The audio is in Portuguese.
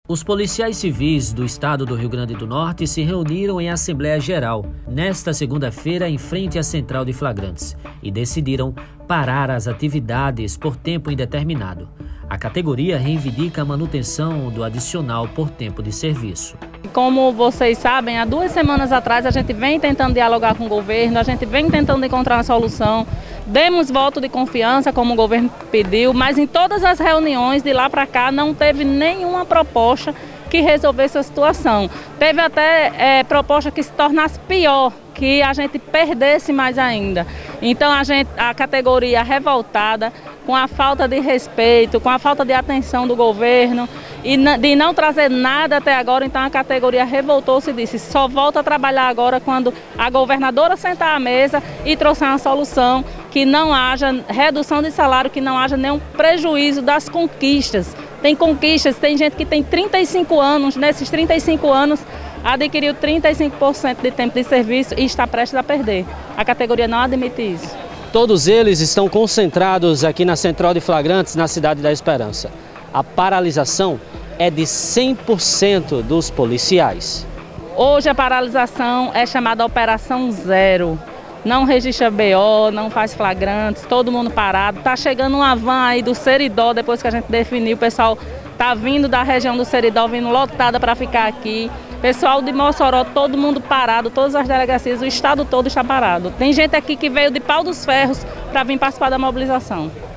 Os policiais civis do estado do Rio Grande do Norte se reuniram em Assembleia Geral nesta segunda-feira em frente à Central de Flagrantes e decidiram parar as atividades por tempo indeterminado. A categoria reivindica a manutenção do adicional por tempo de serviço. Como vocês sabem, há 2 semanas atrás a gente vem tentando dialogar com o governo, a gente vem tentando encontrar uma solução. Demos voto de confiança, como o governo pediu, mas em todas as reuniões de lá para cá não teve nenhuma proposta que resolvesse a situação. Teve até proposta que se tornasse pior, que a gente perdesse mais ainda. Então a categoria revoltada, com a falta de respeito, com a falta de atenção do governo e de não trazer nada até agora, então a categoria revoltou-se e disse: só volta a trabalhar agora quando a governadora sentar à mesa e trouxer uma solução, que não haja redução de salário, que não haja nenhum prejuízo das conquistas. Tem conquistas, tem gente que tem 35 anos, nesses 35 anos adquiriu 35% de tempo de serviço e está prestes a perder. A categoria não admite isso. Todos eles estão concentrados aqui na Central de Flagrantes, na Cidade da Esperança. A paralisação é de 100% dos policiais. Hoje a paralisação é chamada Operação Zero. Não registra BO, não faz flagrantes, todo mundo parado. Está chegando uma van aí do Seridó, depois que a gente definiu, o pessoal está vindo da região do Seridó, vindo lotada para ficar aqui. Pessoal de Mossoró, todo mundo parado, todas as delegacias, o estado todo está parado. Tem gente aqui que veio de Pau dos Ferros para vir participar da mobilização.